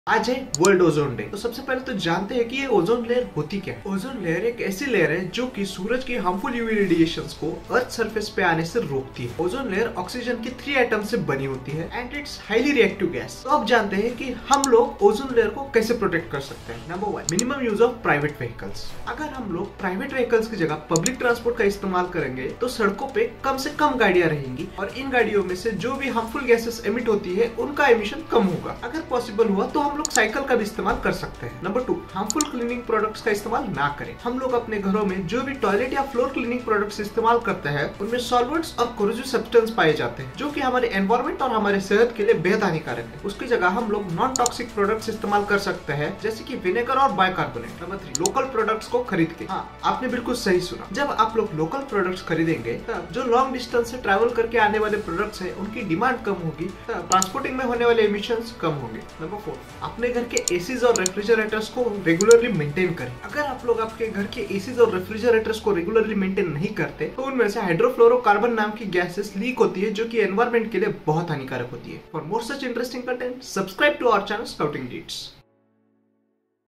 आज है world ozone day. तो सबसे पहले तो जानते हैं कि ये ओजोन लेयर होती क्या है। ओजोन लेयर एक ऐसी लेयर है जो कि सूरज की हार्मफुल यूवी रेडिएशंस को अर्थ सरफेस पे आने से रोकती है। ओजोन लेयर ऑक्सीजन के 3 एटम से बनी होती है and it's highly reactive gas. तो अब जानते हैं कि हम लोग ओजोन लेयर को कैसे प्रोटेक्ट कर सकते हैं। Number 1, minimum use of private vehicles. अगर हम लोग प्राइवेट व्हीकल्स की जगह पब्लिक ट्रांसपोर्ट का इस्तेमाल करेंगे तो सड़कों पे कम से कम गाड़ियां रहेंगी और इन गाड़ियों में से जो भी हार्मफुल गैसेस एमिट होती है उनका एमिशन कम होगा। अगर पॉसिबल हुआ तो हम लोग साइकिल का भी इस्तेमाल कर सकते हैं। नंबर 2, हार्मफुल क्लीनिंग प्रोडक्ट्स का इस्तेमाल ना करें। हम लोग अपने घरों में जो भी टॉयलेट या फ्लोर क्लीनिंग प्रोडक्ट्स इस्तेमाल करते हैं उनमें सॉल्वेंट्स और कोरोसिव सब्सटेंस पाए जाते हैं जो कि हमारे एनवायरमेंट और हमारे सेहत के लिए बेहद हानिकारक है। उसकी जगह हम लोग नॉन टॉक्सिक प्रोडक्ट्स इस्तेमाल कर सकते हैं जैसे कि विनेगर और बाइकार्बोनेट। नंबर 3, लोकल प्रोडक्ट्स को खरीद के। हाँ, आपने बिल्कुल सही सुना। जब आप लोग लोकल प्रोडक्ट्स खरीदेंगे तब जो लॉन्ग डिस्टेंस से ट्रैवल करके आने वाले प्रोडक्ट्स हैं उनकी डिमांड कम होगी, ट्रांसपोर्टिंग में होने वाले एमिशंस कम होंगे। नंबर 4, अपने घर के एसीज और रेफ्रिजरेटर्स को रेगुलरली मेंटेन करें। अगर आप लोग आपके घर के एसीज और रेफ्रिजरेटर्स को रेगुलरली मेंटेन नहीं करते तो उनमें से हाइड्रोफ्लोरोकार्बन नाम की गैसेस लीक होती है जो कि एनवायरमेंट के लिए बहुत हानिकारक होती है। For more such interesting content subscribe to our channel scouting Leeds.